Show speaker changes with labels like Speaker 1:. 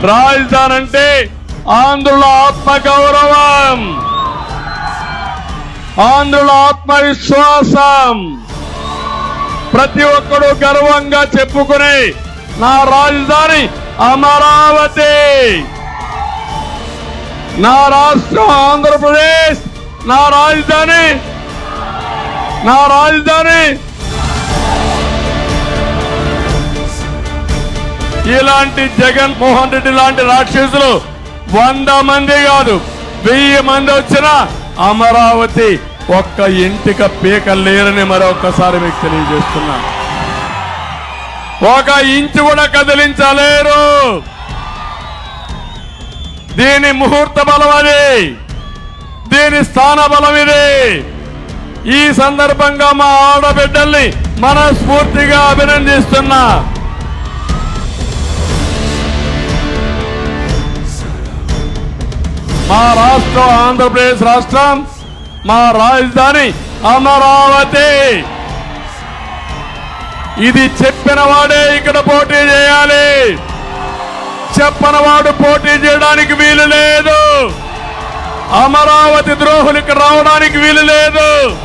Speaker 1: రాజధాని అంటే ఆంధ్రుల ఆత్మగౌరవం, ఆంధ్రుల ఆత్మవిశ్వాసం. ప్రతి ఒక్కరూ గర్వంగా చెప్పుకునే నా రాజధాని అమరావతి, నా రాష్ట్రం ఆంధ్రప్రదేశ్, నా రాజధాని ఇలాంటి జగన్మోహన్ రెడ్డి లాంటి రాక్షసులు 100 మంది కాదు 1000 మంది వచ్చినా అమరావతి ఒక్క ఇంటిక పీక లేరని మరొకసారి మీకు తెలియజేస్తున్నా. ఒక ఇంచు కూడా కదిలించలేరు. దీని ముహూర్త బలం అది, దీని స్థాన బలం ఇది. ఈ సందర్భంగా మా ఆడబిడ్డల్ని మనస్ఫూర్తిగా అభినందిస్తున్నా. మా రాష్ట్రం ఆంధ్రప్రదేశ్ రాష్ట్రం, మా రాజధాని అమరావతి. ఇది చెప్పిన వాడే ఇక్కడ పోటీ చేయాలి, చెప్పని వాడు పోటీ చేయడానికి వీలు లేదు. అమరావతి ద్రోహులు ఇక్కడ రావడానికి వీలు లేదు.